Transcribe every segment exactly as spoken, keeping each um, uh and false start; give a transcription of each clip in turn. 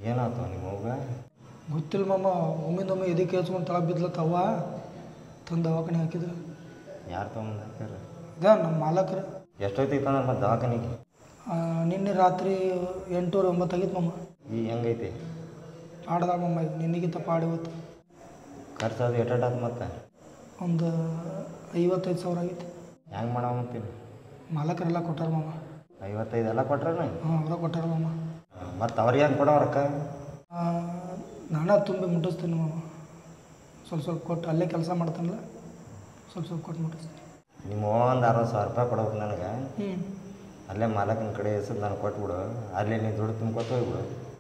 ಏನಾಯ್ತು ನಿಮ್ಮ ಹೋಗ ಗೊತ್ತಿಲ್ಲ ಮಾಮ ಒಮ್ಮಿಂದೊಮ್ಮೆ ಎದಕ್ಕೆ ಹಚ್ಕೊಂಡು ತಳ ಬಿದ್ಲತ್ತವ ತಂದು ದವಾಖಾನೆ ಹಾಕಿದ್ರು. ಯಾರು ತೊಗೊಂಡು ಹಾಕ್ಯಾರ? ಅದ ನಮ್ಮ ಮಾಲಕರು. ಎಷ್ಟೊತ್ತಿಗೆ ತಂದ್ರೆ ಮತ್ತೆ ದವಾಖಾನೆಗೆ? ನಿನ್ನೆ ರಾತ್ರಿ ಎಂಟೂವರೆ ಒಂಬತ್ತು ಆಗಿತ್ತು ಮಾಮ. ಈಗ ಹೆಂಗೈತಿ? ಆಡ್ದಾಳ ಮಮ್ಮ ಈಗ ನಿನ್ನೆಗಿಂತ ಪಾಡಿ ಇವತ್ತು. ಖರ್ಚು ಅದು ಎಷ್ಟಾಯ್ತು ಮತ್ತೆ? ಒಂದು ಐವತ್ತೈದು ಸಾವಿರ ಆಗೈತಿ. ಹೆಂಗೆ ಮಾಡೋ ಅಂತೀನಿ? ಮಾಲಕರೆಲ್ಲ ಕೊಟ್ಟಾರ ಮಾಮ. ಐವತ್ತೈದು ಎಲ್ಲ ಕೊಟ್ರ? ಹಾಂ ಅವರ ಕೊಟ್ಟಾರ ಮಾಮ. ಮತ್ತು ಅವ್ರಿಗೆ ಹೆಂಗೆ ಕೊಡೋ ರೊಕ್ಕ? ನಾನೇ ತುಂಬಿ ಮುಟ್ಟಿಸ್ತೀನಿ ಮಾಮ. ಸ್ವಲ್ಪ ಸ್ವಲ್ಪ ಕೊಟ್ಟು ಅಲ್ಲೇ ಕೆಲಸ ಮಾಡ್ತಾನಲ್ಲ ಸ್ವಲ್ಪ ಸ್ವಲ್ಪ ಕೊಟ್ಟು ಮುಟ್ಟಿಸ್ತೀನಿ. ನಿಮ್ಮ ಒಂದು ಅರವತ್ತು ಸಾವಿರ ರೂಪಾಯಿ ಕೊಡ್ಬೇಕು ನನಗೆ. ಹ್ಞೂ ಅಲ್ಲೇ ಮಾಲಕನ ಕಡೆ ಹೆಸರು ನನಗೆ ಕೊಟ್ಬಿಡು. ಅಲ್ಲೇ ನೀನು ದುಡ್ಡು ತುಂಬ್ಕೊತ ಹೋಗ್ಬಿಡು.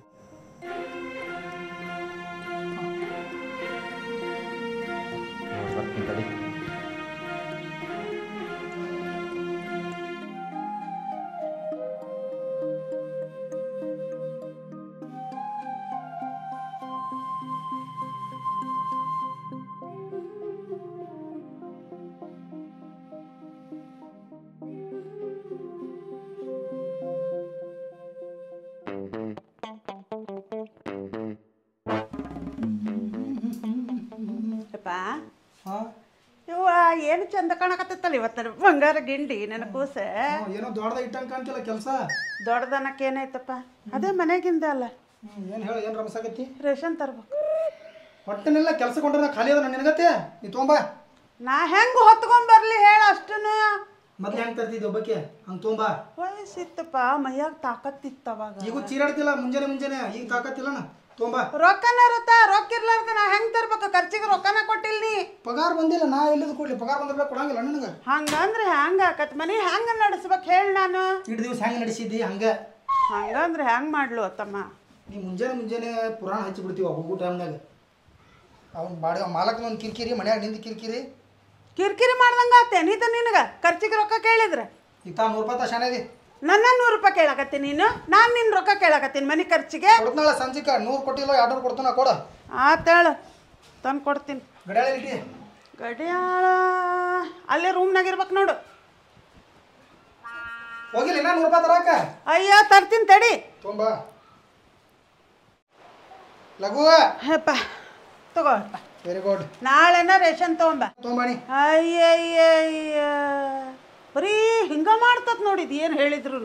ಬರ್ತೀನಿ ತಡಿ. ಇವ ಏನು ಚಂದ ಕಾಣಕತ್ತಲ್ಲ ಇವತ್ತ ಬಂಗಾರ ಗಿಂಡಿ ನನ್ನ ಕೂಸ. ಏನೋ ದೊಡ್ಡದ ಇಟ್ಟಂಗೆ ಕಾಣ್ತಿಲ್ಲ ಕೆಲಸ. ದೊಡ್ಡದನಕ್ಕೆ ಏನಾಯ್ತಪ್ಪ? ಅದೇ ಮನೆಗಿಂದ ಅಲ್ಲ. ಏನು ಹೇಳ ಏನು ರಮಸಾಗತ್ತಿ? ರೇಷನ್ ತರ್ಬೇಕು. ಹೊಟ್ಟೆನೆಲ್ಲ ಕೆಲಸ ಕೊಂಡ್ರೆ ಖಾಲಿ ಅದ ನಿನಗತ್ತೆ. ನೀ ತೊಗೊಂಬ. ನಾ ಹೆಂಗೆ ಹೊತ್ಕೊಂಡ್ಬರ್ಲಿ ಹೇಳ ಅಷ್ಟನ್ನು. ಮೊದ್ಲು ಹೆಂಗೆ ತರ್ತಿದ್ದೆ ಒಬ್ಬಕ್ಕೆ ಹಂಗೆ ತೊಗೊಂಬ. ವಯಸ್ಸಿತ್ತಪ್ಪ ಮೈಯಾಗ ತಾಕತ್ತಿತ್ತು ಅವಾಗ. ಈಗೂ ಚೀರಾಡ್ತಿಲ್ಲ ಮುಂಜಾನೆ ಮುಂಜಾನೆ ಈಗ ತಾಕತ್ತಿಲ್ಲನ ತೊಗೊಂಬ. ರೊಕ್ಕನ ಇರುತ್ತ ರೊಕ್ಕ ಇರ್ಲಾರ್ದ ನಾ ಹೆಂಗೆ ತರ್ಬೇಕು? ಖರ್ಚಿಗೆ ರೊಕ್ಕನ ಕೊಟ್ಟಿಲ್ಲ ನೀ. ಪಗಾರ ಬಂದಿಲ್ಲ ನಾ ಎಲ್ಲಿದು ಕೊಡ್ಲಿ? ಪಗಾರ ಬಂದ್ರೆ ಕೊಡಂಗಿಲ್ಲ ನನಗೆ. ಹಂಗಂದ್ರೆ ಹೆಂಗ ಆಕತ್ ಮನೆ ಹೆಂಗ ನಡೆಸ್ಬೇಕು ಹೇಳಿ ನಾನು? ಇಟ್ಟು ದಿವಸ ಹೆಂಗೆ ನಡೆಸಿದ್ದಿ ಹಂಗೆ? ಹಂಗಂದ್ರೆ ಹೆಂಗೆ ಮಾಡ್ಲು ಅತ್ತಮ್ಮ? ನೀ ಮುಂಜಾನೆ ಮುಂಜಾನೆ ಪುರಾಣ ಹಚ್ಚಿ ಬಿಡ್ತೀವಿ ಒಬ್ಬ ಟೈಮ್ನಾಗ. ಅವ್ನು ಬಾಡಿ ಮಾಲಕನ ಒಂದು ಕಿರಿಕಿರಿ ಮನ್ಯಾಗ ನಿಂದು ಕಿರಿಕಿರಿ ಕಿರಿಕಿರಿ ಮಾಡ್ದಂಗೆ ಆತೆ ನೀತ ನಿನಗೆ ಖರ್ಚಿಗೆ ರೊಕ್ಕ ಕೇಳಿದ್ರೆ. ಈಗ ತಾ ನೂರು ರೂಪಾಯಿ ಶಾನೆದಿ ನನ್ನ ನೂರು ರೂಪಾಯಿ ಕೇಳಕತ್ತೀನಿ ನೀನು. ನಾನು ನಿನ್ನ ರೊಕ್ಕ ಕೇಳಕತ್ತೀನಿ ಮನೆ ಖರ್ಚಿಗೆ. ಕೊಡ್ತಾಳ ಸಂಜಿಕ ನೂರು ಕೊಟ್ಟಿಲ್ಲ ಎರಡು ಕೊಡ್ತಾನ ಕೊಡ. ಆತೇಳು ತಂದು ಕೊಡ್ತೀನಿ. ಗಡಿಯಾಳ ಇಟ್ಟಿ? ಗಡಿಯಾಳ ಅಲ್ಲೇ ರೂಮ್ನಾಗ ಇರ್ಬೇಕು ನೋಡು. ಹೋಗಿಲ್ಲ ನಾ ನೂರು ರೂಪಾಯಿ ತರಾಕ? ಅಯ್ಯೋ ತರ್ತೀನಿ ತಡಿ. ತೊಂಬ ಲಘುವ. ಹೇಪ್ಪ ತಗೋಪ್ಪ. Very good. ನಾಳೆನ ರೇಷನ್ ತೊಗೊಂಬ. ತೊಂಬಾಣಿ. ಅಯ್ಯಯ್ಯಯ್ಯ ಬರೀ ಹಿಂಗ ಮಾಡ್ತತ್ ನೋಡಿದ್ ಏನು ಹೇಳಿದ್ರು.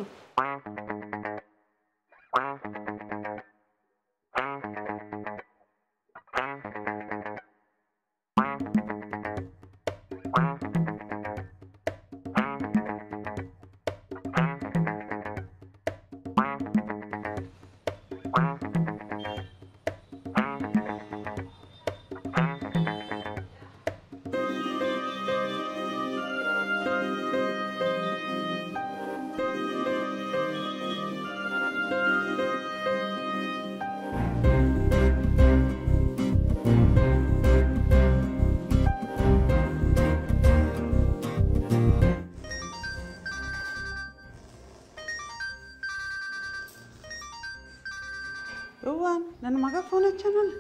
ಯವ್ವ ನನ್ನ ಮಗ ಫೋನ್ ಹಚ್ಚಾನಲ್ಲ.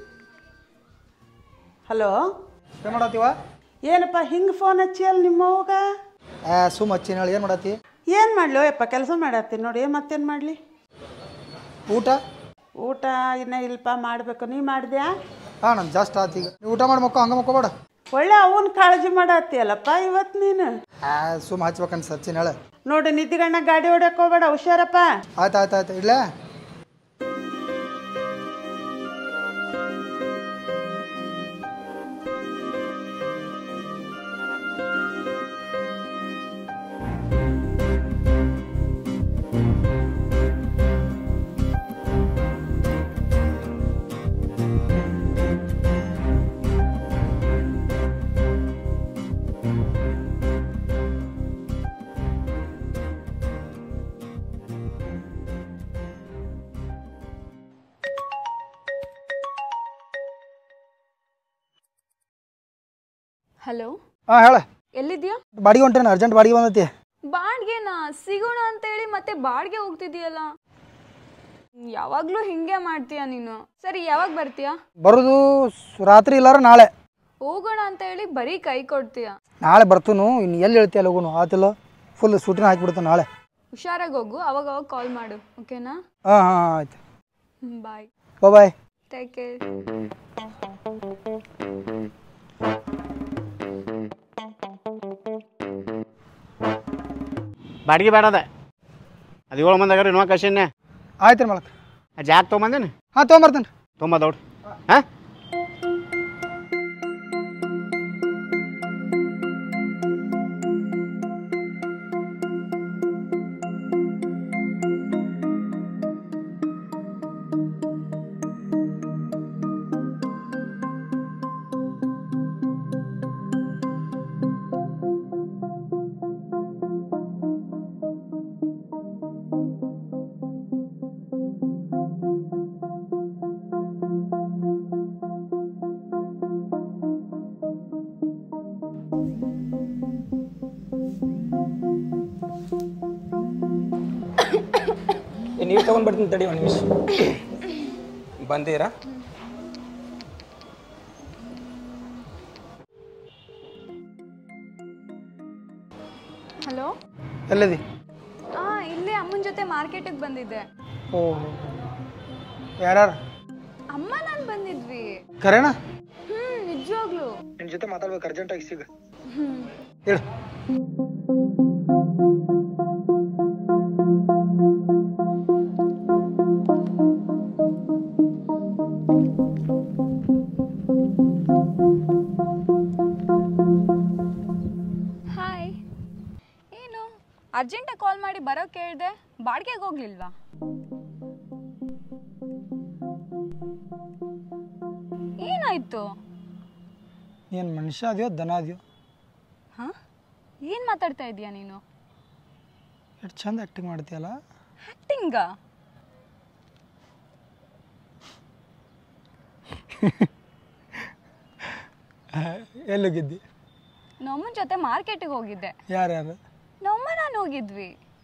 ಹಲೋ ಏನು ಮಾಡತ್ತೀವ? ಏನಪ್ಪ ಹಿಂಗೆ ಫೋನ್ ಹಚ್ಚಿ ಅಲ್ಲಿ ನಿಮ್ಮವಾಗ? ಸುಮ್ ಹಚ್ಚಿನ ಹೇಳಿ. ಏನು ಮಾಡತ್ತಿ? ಏನು ಮಾಡ್ಲಿ ಯಪ್ಪ ಕೆಲಸ ಮಾಡತ್ತೀನಿ ನೋಡಿ. ಮತ್ತೇನು ಮಾಡಲಿ? ಊಟ ಊಟ ಇನ್ನೂ ಇಲ್ಪ ಮಾಡಬೇಕು. ನೀ ಮಾಡಿದ್ಯಾ? ಹಾಂ ನಾನು ಜಾಸ್ಟ್ ಆತು. ಈಗ ನೀವು ಊಟ ಮಾಡಿ ಮಕ್ಕೋ ಹಂಗೆ ಮಕ್ಕೋಬೇಡ. ಒಳ್ಳೆ ಅವನ್ ಕಾಳಜಿ ಮಾಡತ್ತೀಯಲ್ಲಪ್ಪ ಇವತ್ತು ನೀನು. ಸುಮ್ ಹಚ್ಬೇಕನ್ಸ ಹಚ್ಚಿನ ಹೇಳ. ನೋಡಿ ನಿದ್ದಿಗಣ್ಣ ಗಾಡಿ ಹೊಡ್ಯಕ್ಕೆ ಹೋಗ್ಬೇಡ, ಹುಷಾರಪ್ಪ. ಆಯ್ತು ಆಯ್ತು ಆಯ್ತು ಇಲ್ಲ. ಹಲೋ. ಹಾಂ ಹೇಳ. ಎಲ್ಲಿದ್ಯಾ? ಬಾಡಿಗೆ ಹೊಂಟೇನ, ಅರ್ಜೆಂಟ್ ಬಾಡಿಗೆ ಬಂದೈತಿ. ಬಾಡ್ಗೆನಾ? ಸಿಗೋಣ ಅಂತೇಳಿ ಮತ್ತೆ ಬಾಡ್ಗೆ ಹೋಗ್ತಿದೀಯಲ್ಲ, ಯಾವಾಗ್ಲೂ ಹಿಂಗೆ ಮಾಡ್ತೀಯ ನೀನು. ಸರಿ ಯಾವಾಗ ಬರ್ತೀಯಾ? ಬರೋದು ರಾತ್ರಿ ಇಲ್ಲಾರ ನಾಳೆ. ಹೋಗೋಣ ಅಂತ ಹೇಳಿ ಬರೀ ಕೈ ಕೊಡ್ತೀಯ. ನಾಳೆ ಬರ್ತನು. ಇನ್ನು ಎಲ್ಲಿ ಹೇಳ್ತೀಯ ಲಗುನು? ಆತಿಲ್ಲ, ಫುಲ್ ಸೂಟಿನ ಹಾಕಿಬಿಡ್ತಾನೆ ನಾಳೆ. ಹುಷಾರಾಗಿ ಹೋಗು, ಅವಾಗ ಅವಾಗ ಕಾಲ್ ಮಾಡು, ಓಕೆನಾ? ಹಾಂ ಹಾಂ ಆಯ್ತು. Bye bye take care. ಬಾಡಿಗೆ ಬೇಡ ಅದ ಅದು ಏಳು ಮಂದಿ ಆಗ್ರಿ ನೋ ಕಶನ್ನೆ. ಆಯ್ತು ರೀ ಮಾಲಕ್. ಜಾಕ್ ತೊಗೊಂಬಂದೇನೆ. ಹಾಂ ತೊಗೊಂಬರ್ತೇನೆ ರೀ. ತುಂಬ ದೌಡ್ ಹಾಂ. ನೀರು ತೊಗೊಂಡ್ಬರ್ತೀನಿ ತಡಿ ಒಂದು ನಿಮಿಷ. ಬಂದೀರಾ? ಹಲೋ. ಎಲ್ಲಿದೆ? ಹಾಂ ಇಲ್ಲೇ ಅಮ್ಮನ ಜೊತೆ ಮಾರ್ಕೆಟಿಗೆ ಬಂದಿದ್ದೆ. ಓ ಯಾರ್ಯಾರು? ಅಮ್ಮ ನಾನು ಬಂದಿದ್ವಿ. ಕರೆನಾ? ಹ್ಞೂ ನಿಜವಾಗ್ಲು. ನಿನ್ನ ಜೊತೆ ಮಾತಾಡ್ಬೇಕು ಅರ್ಜೆಂಟಾಗಿ ಸಿಗ. ಹ್ಞೂ ಹೇಳು. ಹಾಯ್. ಏನು ಅರ್ಜೆಂಟಾಗಿ ಕಾಲ್ ಮಾಡಿ ಬರೋ ಕೇಳಿದೆ, ಬಾಡಿಗೆಗೆ ಹೋಗ್ಲಿಲ್ವಾ? ಏನಾಯ್ತು? ಏನು ಮನುಷ್ಯ ಅದೆಯೋ ದನ ಅದೆಯೋ? ಹಾಂ ಏನು ಮಾತಾಡ್ತಾ ಇದೀಯಾ ನೀನು? ಎಷ್ಟು ಚಂದ ಆ್ಯಕ್ಟಿಂಗ್ ಮಾಡ್ತೀಯಲ್ಲ. ಆ್ಯಕ್ಟಿಂಗಾ? ಎಲ್ಲಿಗಿದ್ದಿ? ನಮ್ಮನ ಜೊತೆ ಮಾರ್ಕೆಟಿಗೆ ಹೋಗಿದ್ದೆ. ಯಾರ್ಯಾರು? ನಮ್ಮ ನಾನು ಹೋಗಿದ್ವಿ.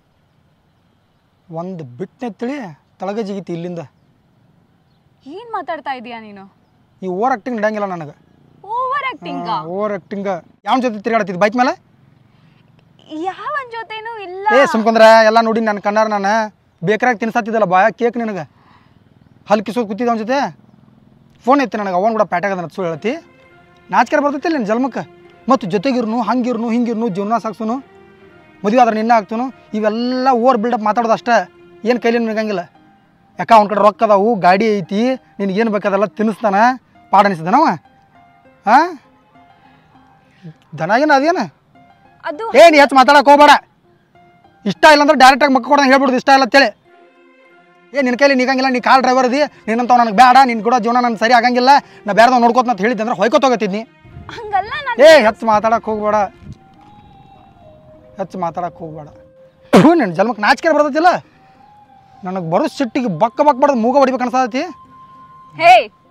ಒಂದು ಬಿಟ್ಟನೆತ್ತಳಿ ತಳಗ ಜಿಗಿತಿ ಇಲ್ಲಿಂದ. ಏನು ಮಾತಾಡ್ತಾ ಇದೀಯಾ ನೀನು? ಈ ಓವರ್ ಆ್ಯಕ್ಟಿಂಗ್ ಇಡಂಗಿಲ್ಲ ನನಗೆ. ಓವರ್ ಆ್ಯಕ್ಟಿಂಗ? ಓವರ್ ಆ್ಯಕ್ಟಿಂಗ್ ಯಾವ ಜೊತೆ ತಿರುಗಾಡ್ತಿದ್ದು ಬೈಕ್ ಮೇಲೆ? ಯಾವನ್ ಜೊತೆನೂ ಇಲ್ಲ. ಏ ಸುಮ್ಕೊಂಡ್ರೆ ಎಲ್ಲ ನೋಡಿ ನನ್ನ ಕಣ್ಣಾರ ನಾನು ಬೇಕಾರಾಗಿ ತಿನ್ಸತ್ತಿದ್ದಲ್ಲ ಬಾಯ ಕೇಕ್ ನಿನಗೆ ಹಲ್ ಕಿಸೋದು ಕೂತಿದ್ದ ಅವನ ಜೊತೆ. ಫೋನ್ ಐತಿ ನನಗೆ ಅವನು ಕೂಡ ಪ್ಯಾಟಾಗದ ಸುಳ್ಳು ಹೇಳ್ತಿ. ನಾಚಿಕೆ ಬರ್ತೈತಿಲ್ಲ ನಿನ್ನ ಜನ್ಮಕ್ಕೆ. ಮತ್ತು ಜೊತೆಗಿರ್ನು ಹಂಗಿರ್ನು ಹಿಂಗಿರ್ನು ಜೀವನ ಸಾಕ್ಸೋನು ಮದುವೆ ಆದ್ರೆ ನಿನ್ನ ಆಗ್ತನು. ಇವೆಲ್ಲ ಓವರ್ ಬಿಲ್ಡಪ್ ಮಾತಾಡೋದು ಅಷ್ಟೇ. ಏನು ಕೈಲಿ ನಿನಗಂಗಿಲ್ಲ. ಯಾಕೆ ಅವ್ನ ಕಡೆ ರೊಕ್ಕ ಅದಾವು, ಗಾಡಿ ಐತಿ, ನಿನಗೇನು ಬೇಕಾದಲ್ಲ ತಿನ್ನಿಸ್ತಾನ. ಪಾಡ ಅನಿಸ್ದನವ? ಹಾಂ ದನ ಏನು ಅದೇನು? ಅದು ಏನು ಹೆಚ್ಚು ಮಾತಾಡಕ್ಕೆ ಹೋಗ್ಬೇಡ. ಇಷ್ಟ ಇಲ್ಲ ಅಂದ್ರೆ ಡೈರೆಕ್ಟಾಗಿ ಮಕ್ಕ ಕೊಡೋದು ಹೇಳ್ಬಿಡುದು ಇಷ್ಟ ಇಲ್ಲ ಅಂತೇಳಿ. ಏ ನಿನ್ನ ಕೈಲಿ ನಿಗಂಗಿಲ್ಲ, ನೀ ಕಾರ್ ಡ್ರೈವರ್ ಅದಿ, ನಿನ್ನಂತವ್ ನನಗೆ ಬೇಡ, ನಿನ್ನ ಕೂಡ ಜೀವನ ನನ್ನ ಸರಿ ಆಗಂಗಿಲ್ಲ, ನಾ ಬೇರೆದವ್ ನೋಡ್ಕೋತ ಅಂತ ಹೇಳಿದ್ದೆ ಅಂದ್ರೆ ಹೊಯ್ಕೋತೋಗತ್ತಿದ್ನಿ. ಹಂಗಲ್ಲ ನಾನು. ಏ ಹೆಚ್ಚು ಮಾತಾಡಕ್ಕೆ ಹೋಗ್ಬೇಡ, ಹೆಚ್ಚು ಮಾತಾಡಕ್ಕೆ ಹೋಗ್ಬೇಡ. ನಿನ್ನ ಜನ್ಮಕ್ಕೆ ನಾಚಿಕೆ ಬರ್ತೈತಿಲ್ಲ. ನನಗೆ ಬರೋ ಸಿಟ್ಟಿಗೆ ಬಕ್ಕ ಬಕ್ ಬಡ್ದು ಮೂಗ ಹೊಡಿಬೇಕು ಅನ್ಸತೈತಿ. ಹೇ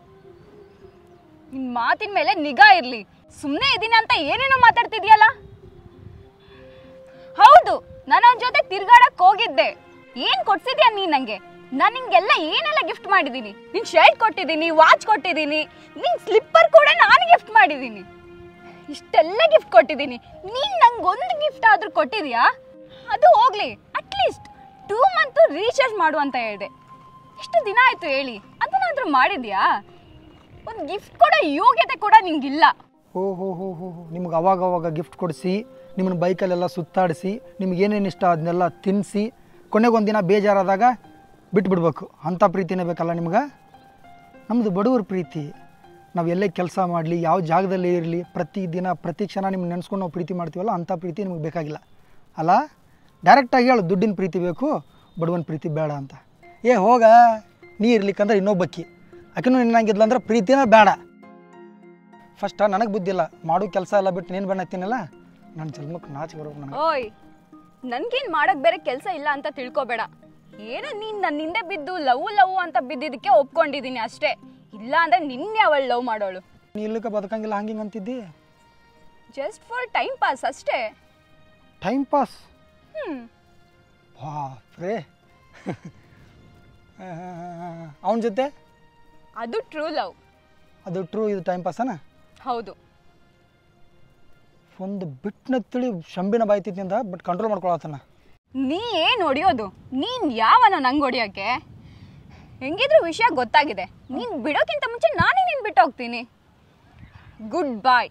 ನಿನ್ ಮಾತಿನ ಮೇಲೆ ನಿಗಾ ಇರ್ಲಿ. ಸುಮ್ಮನೆ ಇದೀನಿ ಅಂತ ಏನೇನೋ ಮಾತಾಡ್ತಿದ್ಯಲ್ಲ. ಹೌದು ನಾನು ಅವನ ಜೊತೆ ತಿರ್ಗಾಡಕ್ ಹೋಗಿದ್ದೆ. ಏನ್ ಕೊಡ್ಸಿದ್ಯಾ ನೀನ್ ನಂಗೆ? ನಾನು ನಿಂಗೆಲ್ಲ ಏನೆಲ್ಲ ಗಿಫ್ಟ್ ಮಾಡಿದ್ದೀನಿ. ನಿನ್ ಶರ್ಟ್ ಕೊಟ್ಟಿದ್ದೀನಿ, ವಾಚ್ ಕೊಟ್ಟಿದ್ದೀನಿ, ನಿನ್ ಸ್ಲಿಪ್ಪರ್ ಕೂಡ ನಾನು ಗಿಫ್ಟ್ ಮಾಡಿದ್ದೀನಿ. ಇಷ್ಟೆಲ್ಲ ಗಿಫ್ಟ್ ಕೊಟ್ಟಿದ್ದೀನಿ. ನೀನ್ ನಂಗೊಂದು ಗಿಫ್ಟ್ ಆದ್ರೂ ಕೊಟ್ಟಿದ್ಯಾ? ಅದು ಹೋಗ್ಲಿ, ಅಟ್ಲೀಸ್ಟ್ ಟೂ ಮಂತ್ ರೀಚಾರ್ಜ್ ಮಾಡು ಅಂತ ಹೇಳಿದೆ. ಎಷ್ಟು ದಿನ ಆಯ್ತು ಹೇಳಿ, ಅದನ್ನಾದ್ರೂ ಮಾಡಿದ್ಯಾ? ಒಂದು ಗಿಫ್ಟ್ ಕೊಡೋ ಯೋಗ್ಯತೆ ಕೂಡ ನಿಂಗಿಲ್ಲ. ಹೋ ಹೋ ಹೋ ಹೋ ನಿಮ್ಗೆ ಅವಾಗ ಅವಾಗ ಗಿಫ್ಟ್ ಕೊಡಿಸಿ, ನಿಮ್ಮನ್ನ ಬೈಕಲ್ಲೆಲ್ಲ ಸುತ್ತಾಡಿಸಿ, ನಿಮ್ಗೆ ಏನೇನು ಇಷ್ಟ ಅದನ್ನೆಲ್ಲ ತಿನ್ನಿಸಿ, ಕೊನೆಗೊಂದು ದಿನ ಬೇಜಾರಾದಾಗ ಬಿಟ್ಬಿಡ್ಬೇಕು. ಅಂಥ ಪ್ರೀತಿನೇ ಬೇಕಲ್ಲ ನಿಮ್ಗೆ? ನಮ್ಮದು ಬಡವ್ರ ಪ್ರೀತಿ. ನಾವು ಎಲ್ಲೇ ಕೆಲಸ ಮಾಡಲಿ, ಯಾವ ಜಾಗದಲ್ಲೇ ಇರಲಿ, ಪ್ರತಿದಿನ ಪ್ರತಿ ಕ್ಷಣ ನಿಮ್ಗೆ ನೆನೆಸ್ಕೊಂಡು ನಾವು ಪ್ರೀತಿ ಮಾಡ್ತೀವಲ್ಲ, ಅಂಥ ಪ್ರೀತಿ ನಿಮ್ಗೆ ಬೇಕಾಗಿಲ್ಲ ಅಲ್ಲ. ಡೈರೆಕ್ಟಾಗಿ ಹೇಳು, ದುಡ್ಡಿನ ಪ್ರೀತಿ ಬೇಕು, ಬಡವನ ಪ್ರೀತಿ ಬೇಡ ಅಂತ. ಏ ಹೋಗ, ನೀ ಇರ್ಲಿಕ್ಕಂದ್ರೆ ಇನ್ನೊಬ್ಬಕ್ಕಿ, ಆಕೆನೂ ನಿನ್ನಂಗಿದ್ಲ ಅಂದ್ರೆ ಪ್ರೀತಿನ ಬೇಡ. ಫಸ್ಟ್ ನನಗೆ ಬುದ್ಧಿಲ್ಲ, ಮಾಡೋ ಕೆಲಸ ಎಲ್ಲ ಬಿಟ್ಟು ನೀನು ಬಣ್ಣತ್ತೀನಲ್ಲ, ನನ್ನ ಜನ್ಮಕ್ಕೆ ನಾಚಿಕೆ ಬರೋದು ನನಗೆ. ಓಯ್, ನನ್ಗೇನು ಮಾಡೋಕ್ಕೆ ಬೇರೆ ಕೆಲಸ ಇಲ್ಲ ಅಂತ ತಿಳ್ಕೊಬೇಡ. ಏನೋ ನೀನು ನನ್ನ ಹಿಂದೆ ಬಿದ್ದು ಲವ್ ಲವ್ ಅಂತ ಬಿದ್ದಿದ್ದಕ್ಕೆ ಒಪ್ಕೊಂಡಿದ್ದೀನಿ ಅಷ್ಟೇ. ಇಲ್ಲ ಅಂದರೆ ನಿನ್ನೆ ಅವಳು ಲವ್ ಮಾಡೋಳು. ನೀ ಇಲ್ಲಕ್ಕೆ ಬದುಕಂಗಿಲ್ಲ ಹಂಗಿಂಗೆ ಅಂತಿದ್ದಿ. ಜಸ್ಟ್ ಫಾರ್ ಟೈಮ್ ಪಾಸ್ ಅಷ್ಟೇ. Time pass? ಹ್ಞೂ ಬಾಪ್ರೇ. ಅವನ ಜೊತೆ ಅದು ಟ್ರೂ ಲವ್. ಅದು ಟ್ರೂ, ಇದು ಟೈಮ್ ಪಾಸನ? ಹೌದು. ಒಂದು ಬಿಟ್ಟನ ತಿಳಿ ಶಂಬಿನ ಬಾಯ್ತಿದ್ನಿಂದ, ಬಟ್ ಕಂಟ್ರೋಲ್ ಮಾಡ್ಕೊಳತ್ತನ. ನೀ ಏನು ಹೊಡಿಯೋದು? ನೀನು ಯಾವನೋ ನಂಗೆ ಹೊಡಿಯೋಕ್ಕೆ? ಹೆಂಗಿದ್ರು ವಿಷಯ ಗೊತ್ತಾಗಿದೆ. ನೀನು ಬಿಡೋಕ್ಕಿಂತ ಮುಂಚೆ ನಾನೇ ನಿನ್ನ ಬಿಟ್ಟು ಹೋಗ್ತೀನಿ. Good bye.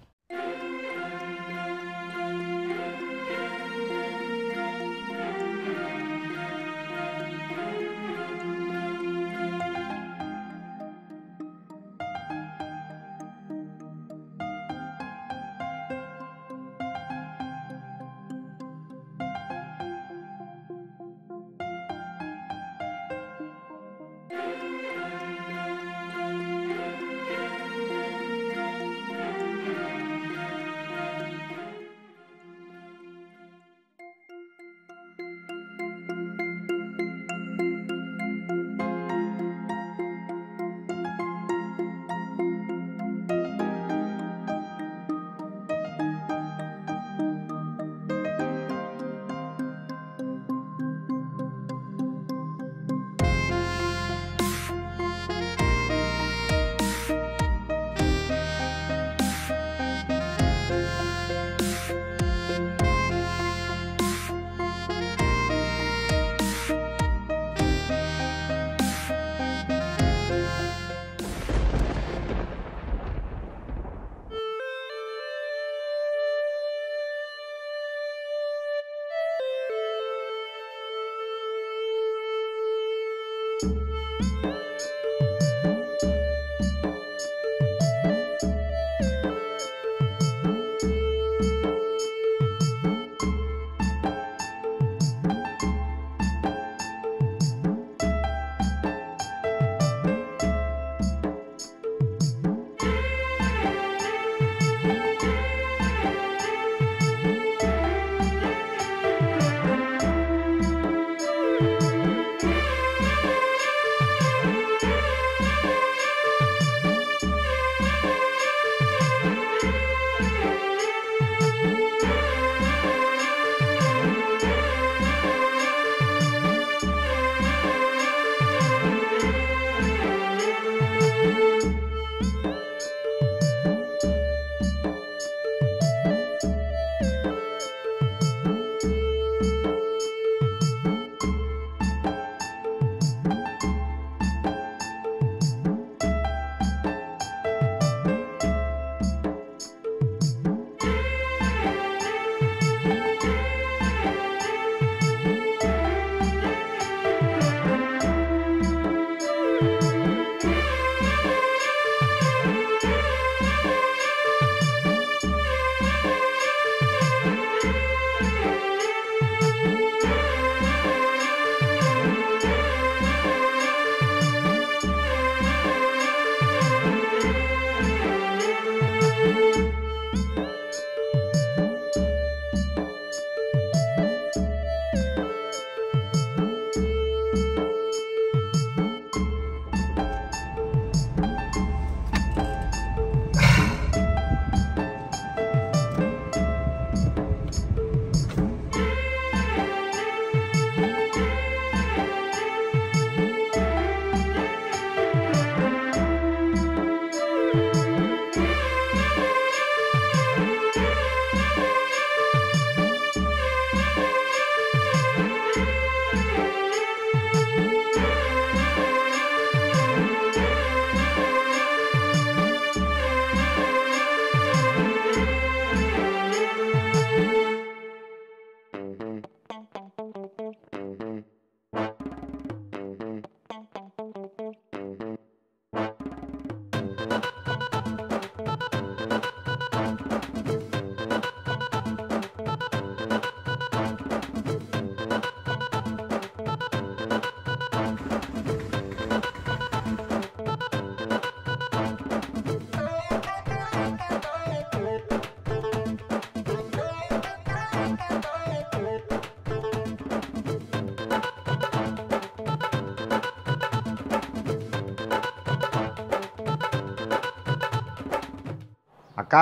ಅಕ್ಕ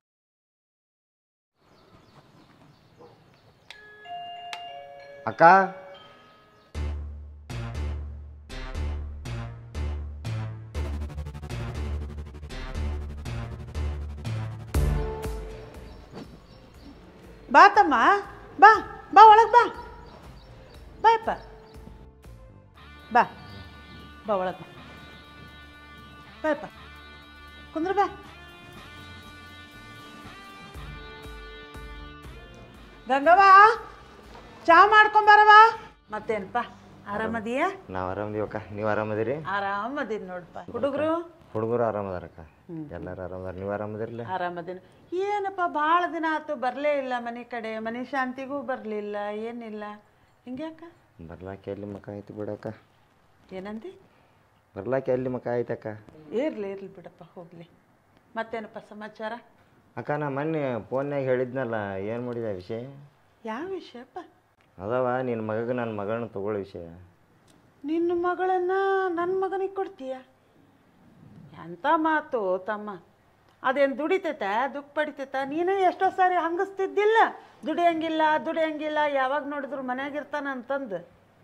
ಅಕ್ಕ ಬಾ ತಮ್ಮ ಬಾ ಬಾ ಒಳಗೆ ಬಾ ಬಾಯಪ್ಪ ಬಾ ಬಾ ಒಳಗೆ ಬಾಯಪ್ಪ ಕುಂದ್ರ ಬಾ. ಗಂಗವ್ವ ಚಾ ಮಾಡ್ಕೊಂಬಾರವಾ. ಮತ್ತೇನಪ್ಪ ಆರಾಮದೀಯ? ನಾವು ಆರಾಮದೀವಕ್ಕ, ನೀವು ಆರಾಮದಿರಿ? ಆರಾಮದೀನಿ ನೋಡಪ್ಪ. ಹುಡುಗರು ಹುಡುಗರು ಆರಾಮದಾರಕ್ಕ, ಎಲ್ಲರೂ ಆರಾಮದಾರ. ನೀವು ಆರಾಮದಿರಲ್ಲ? ಆರಾಮದೀನಿ. ಏನಪ್ಪ ಭಾಳ ದಿನ ಆಯ್ತು ಬರಲೇ ಇಲ್ಲ ಮನೆ ಕಡೆ, ಮನೆ ಶಾಂತಿಗೂ ಬರಲಿಲ್ಲ, ಏನಿಲ್ಲ, ಹಿಂಗ್ಯಾಕ? ಬರ್ಲಾಕೆ ಎಲ್ಲಿ ಮಕ ಆಯ್ತು ಬಿಡಕ್ಕ. ಏನಂದಿ? ಬರ್ಲಾಕೆ ಎಲ್ಲಿ ಮಕ ಆಯ್ತಕ್ಕ. ಇರ್ಲಿ ಇರ್ಲಿ ಬಿಡಪ್ಪ, ಹೋಗ್ಲಿ. ಮತ್ತೇನಪ್ಪ ಸಮಾಚಾರ? ಅಕ್ಕ ನಾ ಮೊನ್ನೆ ಫೋನ್ಯಾಗ ಹೇಳಿದ್ನಲ್ಲ, ಏನು ಮಾಡಿದೆ ವಿಷಯ? ಯಾವ ವಿಷಯಪ್ಪ? ಅದವ ನಿನ್ನ ಮಗಗೆ ನನ್ನ ಮಗಳನ್ನ ತಗೊಳ್ಳೋ ವಿಷಯ. ನಿನ್ನ ಮಗಳನ್ನ ನನ್ನ ಮಗನಿಗೆ ಕೊಡ್ತೀಯ? ಎಂಥ ಮಾತು ತಮ್ಮ. ಅದೇನು ದುಡಿತೈತ, ದುಃಖ ಪಡಿತೈತ? ನೀನೇ ಎಷ್ಟೋ ಸಾರಿ ಹಂಗಿಸ್ತಿದ್ದಿಲ್ಲ, ದುಡಿಯಂಗಿಲ್ಲ ದುಡಿಯಂಗಿಲ್ಲ, ಯಾವಾಗ ನೋಡಿದ್ರು ಮನ್ಯಾಗಿರ್ತಾನ ಅಂತಂದು.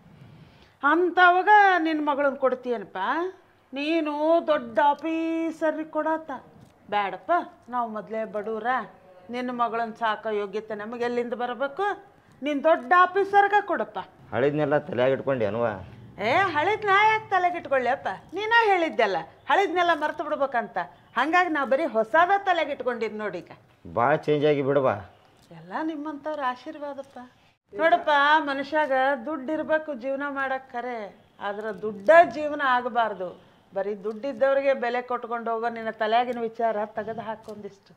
ಅಂಥವಾಗ ನಿನ್ನ ಮಗಳನ್ನ ಕೊಡ್ತೀಯನಪ್ಪ? ನೀನು ದೊಡ್ಡ ಆಫೀಸರಿಗೆ ಕೊಡತ್ತ ಬೇಡಪ್ಪ. ನಾವು ಮೊದಲೇ ಬಡವ್ರ, ನಿನ್ನ ಮಗಳನ್ನ ಸಾಕೋ ಯೋಗ್ಯತೆ ನಮಗೆ ಎಲ್ಲಿಂದ ಬರಬೇಕು? ನೀನು ದೊಡ್ಡ ಆಫೀಸರ್ಗೆ ಕೊಡಪ್ಪ. ಹಳಿದ್ನೆಲ್ಲ ತಲೆಯಾಗ ಇಟ್ಕೊಂಡು ಏನವ? ಏ ಹಳಿದ್ ನಾ ಯಾಕೆ ತಲೆಗಿಟ್ಕೊಳ್ಳಿಯಪ್ಪ? ನೀನ ಹೇಳಿದ್ದೆಲ್ಲ ಹಳಿದ್ನೆಲ್ಲ ಮರ್ತು ಬಿಡ್ಬೇಕಂತ. ಹಾಗಾಗಿ ನಾವು ಬರೀ ಹೊಸದ ತಲೆಗಿಟ್ಕೊಂಡಿದ್ದು ನೋಡಿ. ಈಗ ಭಾಳ ಚೇಂಜ್ ಆಗಿ ಬಿಡವಾ. ಎಲ್ಲ ನಿಮ್ಮಂಥವ್ರ ಆಶೀರ್ವಾದಪ್ಪ. ನೋಡಪ್ಪ, ಮನುಷ್ಯಾಗ ದುಡ್ಡು ಇರಬೇಕು ಜೀವನ ಮಾಡಕ್ಕೆ ಖರೆ, ಆದ್ರೆ ದುಡ್ಡ ಜೀವನ ಆಗಬಾರ್ದು. ಬರೀ ದುಡ್ಡಿದ್ದವ್ರಿಗೆ ಬೆಲೆ ಕೊಟ್ಕೊಂಡು ಹೋಗೋ ನಿನ್ನ ತಲೆಯಾಗಿನ ವಿಚಾರ ತೆಗೆದು ಹಾಕೊಂದಿಷ್ಟು.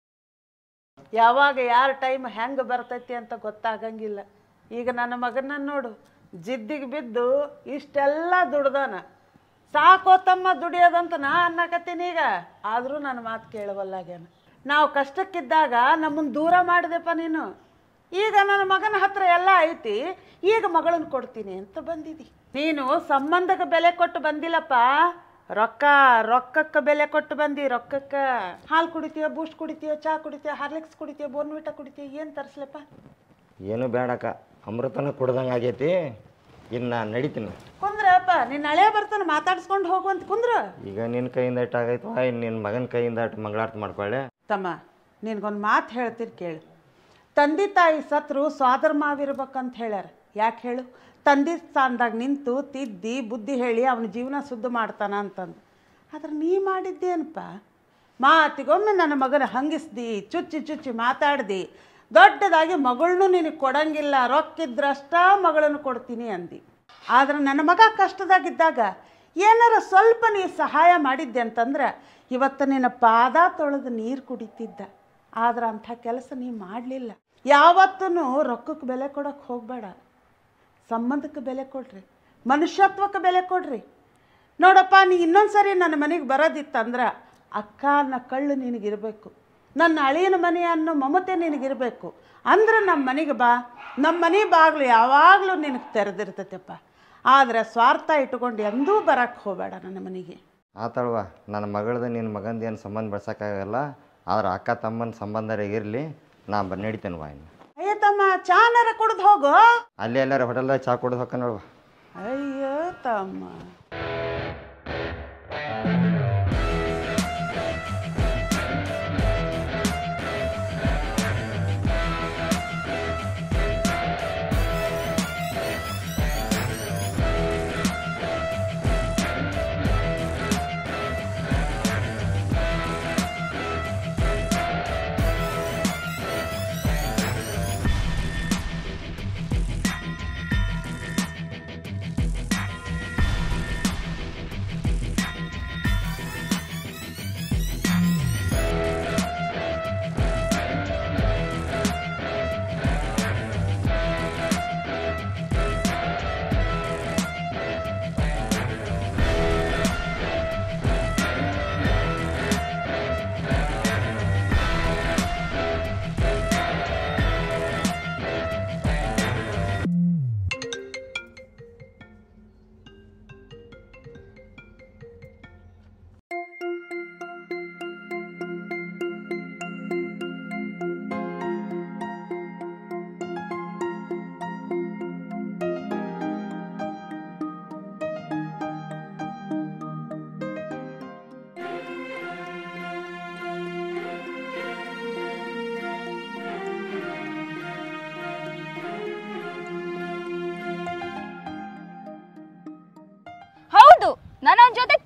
ಯಾವಾಗ ಯಾರ ಟೈಮ್ ಹೆಂಗೆ ಬರ್ತೈತಿ ಅಂತ ಗೊತ್ತಾಗಂಗಿಲ್ಲ. ಈಗ ನನ್ನ ಮಗನ ನೋಡು, ಜಿದ್ದಿಗೆ ಬಿದ್ದು ಇಷ್ಟೆಲ್ಲ ದುಡ್ದಾನ. ಸಾಕೋ ತಮ್ಮ ದುಡಿಯೋದಂತ ನಾ ಅನ್ನಕತ್ತೀನಿ ಈಗ. ಆದರೂ ನನ್ನ ಮಾತು ಕೇಳವಲ್ಲಾಗ್ಯಾನ. ನಾವು ಕಷ್ಟಕ್ಕಿದ್ದಾಗ ನಮ್ಮನ್ನು ದೂರ ಮಾಡಿದೆಪ್ಪ ನೀನು. ಈಗ ನನ್ನ ಮಗನ ಹತ್ರ ಎಲ್ಲ ಐತಿ, ಈಗ ಮಗಳನ್ನ ಕೊಡ್ತೀನಿ ಅಂತ ಬಂದಿದ್ದಿ. ನೀನು ಸಂಬಂಧಕ್ಕೆ ಬೆಲೆ ಕೊಟ್ಟು ಬಂದಿಲ್ಲಪ್ಪ, ರೊಕ್ಕ ರೊಕ್ಕಕ್ಕೆ ಬೆಲೆ ಕೊಟ್ಟು ಬಂದಿ. ರೊಕ್ಕಕ್ಕೆ ಹಾಲು ಕುಡಿತೀಯ, ಬೂಸ್ಟ್ ಕುಡಿತೀಯ, ಚಹಾ ಕುಡಿತೀಯ, ಹಾರ್ಲಿಕ್ಸ್ ಕುಡಿತೀಯ, ಬೋರ್ನ್ವಿಟ ಕುಡಿತೀಯ, ಏನು ತರಿಸ್ಲಪ್ಪ? ಏನು ಬೇಡಕ್ಕ, ಅಮೃತನ ಕುಡ್ದಂಗೆ ಆಗೈತಿ. ಇನ್ನು ನಡಿತೀನಿ. ಕುಂದ್ರಪ್ಪ, ನಿನ್ನ ಹಳೆ ಬರ್ತಾನೆ, ಮಾತಾಡ್ಸ್ಕೊಂಡು ಹೋಗುವಂತ ಕುಂದ್ರ. ಈಗ ನಿನ್ನ ಕೈಯಿಂದ ಇಟ್ಟು ಆಗೈತು, ಇನ್ನು ನಿನ್ನ ಮಗನ ಕೈಯಿಂದ ಇಟ್ಟು ಮಂಗಳಾರತಿ ಮಾಡ್ಕೊಳ್ಳೆ. ತಮ್ಮ, ನಿನ್ಗೊಂದು ಮಾತು ಹೇಳ್ತೀರಿ ಕೇಳು. ತಂದೆ ತಾಯಿ ಸತ್ರು ಸ್ವಾದರ ಮಾವಿರ್ಬೇಕಂತ ಹೇಳ್ಯಾರ. ಯಾಕೆ ಹೇಳು? ತಂದೆ ಸ್ಥಾನದಾಗ ನಿಂತು ತಿದ್ದಿ ಬುದ್ಧಿ ಹೇಳಿ ಅವನ ಜೀವನ ಶುದ್ಧ ಮಾಡ್ತಾನ ಅಂತಂದು. ಆದ್ರೆ ನೀ ಮಾಡಿದ್ದೇನಪ್ಪ? ಮಾತಿಗೊಮ್ಮೆ ನನ್ನ ಮಗನ ಹಂಗಿಸ್ದಿ, ಚುಚ್ಚಿ ಚುಚ್ಚಿ ಮಾತಾಡ್ದಿ, ದೊಡ್ಡದಾಗಿ ಮಗಳನ್ನೂ ನಿನಗೆ ಕೊಡಂಗಿಲ್ಲ, ರೊಕ್ಕಿದ್ರಷ್ಟ ಮಗಳನ್ನು ಕೊಡ್ತೀನಿ ಅಂದು. ಆದ್ರೆ ನನ್ನ ಮಗ ಕಷ್ಟದಾಗಿದ್ದಾಗ ಏನಾರ ಸ್ವಲ್ಪ ನೀ ಸಹಾಯ ಮಾಡಿದ್ದೆ ಅಂತಂದ್ರೆ ಇವತ್ತು ನಿನ್ನ ಪಾದ ತೊಳೆದು ನೀರು ಕುಡಿತಿದ್ದ. ಆದ್ರೆ ಅಂಥ ಕೆಲಸ ನೀ ಮಾಡಲಿಲ್ಲ. ಯಾವತ್ತೂ ರೊಕ್ಕಕ್ಕೆ ಬೆಲೆ ಕೊಡೋಕ್ಕೆ ಹೋಗಬೇಡ, ಸಂಬಂಧಕ್ಕೆ ಬೆಲೆ ಕೊಡ್ರಿ, ಮನುಷ್ಯತ್ವಕ್ಕೆ ಬೆಲೆ ಕೊಡ್ರಿ. ನೋಡಪ್ಪ, ನೀ ಇನ್ನೊಂದು ಸರಿ ನನ್ನ ಮನೆಗೆ ಬರೋದಿತ್ತಂದ್ರೆ ಅಕ್ಕ ಅನ್ನೋ ಕಳ್ಳು ನಿನಗಿರಬೇಕು, ನನ್ನ ಅಳಿಯನ ಮನೆ ಅನ್ನೋ ಮಮತೆ ನಿನಗಿರಬೇಕು. ಅಂದ್ರೆ ನಮ್ಮ ಮನೆಗೆ ಬಾ, ನಮ್ಮ ಮನೆ ಬಾಗಿಲು ಯಾವಾಗಲೂ ನಿನಗೆ ತೆರೆದಿರ್ತೈತೆಪ್ಪ. ಆದರೆ ಸ್ವಾರ್ಥ ಇಟ್ಕೊಂಡು ಎಂದೂ ಬರೋಕ್ಕೆ ಹೋಗಬೇಡ ನನ್ನ ಮನೆಗೆ. ಆತಳ್ವ, ನನ್ನ ಮಗಳದು ನಿನ್ನ ಮಗಂದು ಏನು ಸಂಬಂಧ ಬೆಳ್ಸೋಕ್ಕಾಗಲ್ಲ, ಆದ್ರೆ ಅಕ್ಕ ತಮ್ಮನ ಸಂಬಂಧ ಇರಲಿ. ನಾ ಬ ನಡಿತೇನೆ ವಾ. ಇನ್ನು ಅಯ್ಯ ತಮ್ಮ, ಚಾನಾರ ಕುಡ್ದು ಹೋಗು. ಅಲ್ಲಿ ಎಲ್ಲಾರ ಹೋಟೆಲ್ದಾಗ ಚಾ ಕುಡ್ದು ಹೊಕ್ಕ ನೋಡುವ. ಅಯ್ಯೋ ತಮ್ಮ.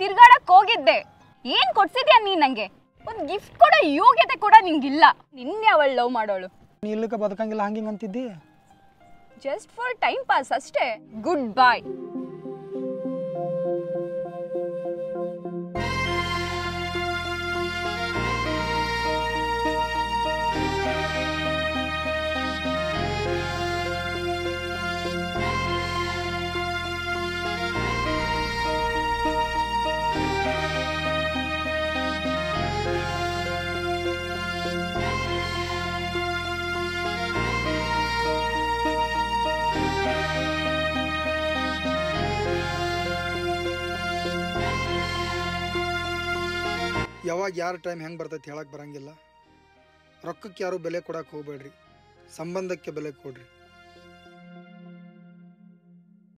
ತಿರ್ಗಾಡಕ್ ಹೋಗಿದ್ದೆ. ಏನ್ ಕೊಡ್ಸಿದ್ಯಾ ನೀ ನಂಗೆ? ಒಂದ್ ಗಿಫ್ಟ್ ಕೊಡೋ ಯೋಗ್ಯತೆ ಕೂಡ ನಿಂಗಿಲ್ಲ. ನಿನ್ನೆ ಅವಳು ಲವ್ ಮಾಡೋಳು. ನೀ ಇಲ್ಲಕ್ಕೆ ಬದುಕಂಗಿಲ್ಲ ಹಂಗಿಂಗ್ ಅಂತಿದ್ದಿ. ಜಸ್ಟ್ ಫಾರ್ ಟೈಮ್ ಪಾಸ್ ಅಷ್ಟೇ. Good bye. ಯಾವಾಗ ಯಾರ ಟೈಮ್ ಹೆಂಗೆ ಬರ್ತೈತೆ ಹೇಳಕ್ಕೆ ಬರಂಗಿಲ್ಲ. ರೊಕ್ಕಕ್ಕೆ ಯಾರು ಬೆಲೆ ಕೊಡಕ್ಕೆ ಹೋಗ್ಬೇಡ್ರಿ, ಸಂಬಂಧಕ್ಕೆ ಬೆಲೆ ಕೊಡ್ರಿ.